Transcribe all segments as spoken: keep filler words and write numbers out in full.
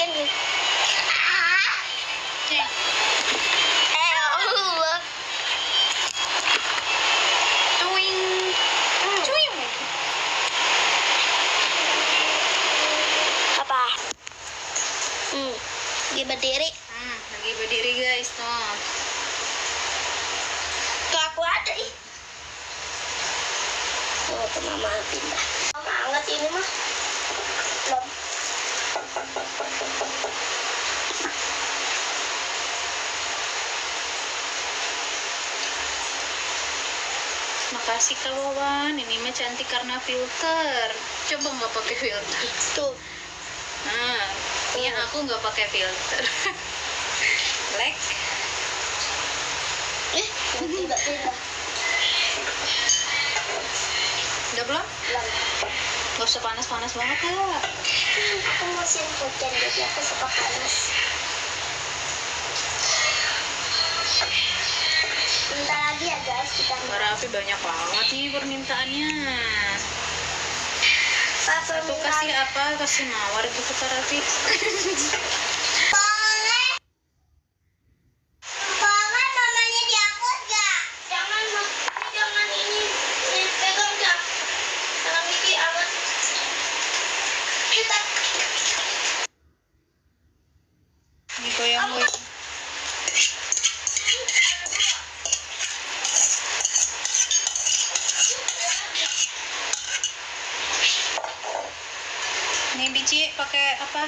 kan nih. Eh Allah. Cuing. Cuing. Apa? Hmm, dia berdiri. Hmm, lagi berdiri guys tuh. Tuh aku ada ih. Oh, tuh mama pindah. Mama angkat ini mah. Belum. Makasih Kak Wawan, ini mah cantik karena filter. Coba nggak pakai filter. Tuh. Nah, punya aku nggak pakai filter. Black. Eh, tiba-tiba. Udah belum? Belum. Gak usah panas-panas banget ya. Aku musim hujan jadi aku suka panas. Bentar lagi ya guys kita Mbak Raffi banyak banget nih permintaannya. Satu kasih apa? Kasih mawar gitu ke Kak Raffi. Boleh. Boleh namanya dihapus gak? Jangan, jangan ini dipegang gak? Jangan bikin amat. Kita. Ini goyang-goyang. Nih biji pakai apa?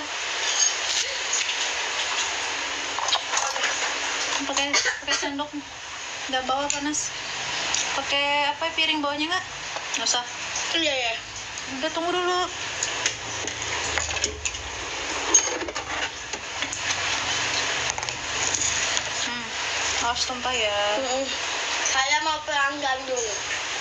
Pakai pakai sendok. Nggak bawa panas. Pakai apa piring bawahnya nggak? Nggak usah. Iya ya. Udah tunggu dulu. Hmm, awas tumpah ya. Saya mau pelanggan dulu.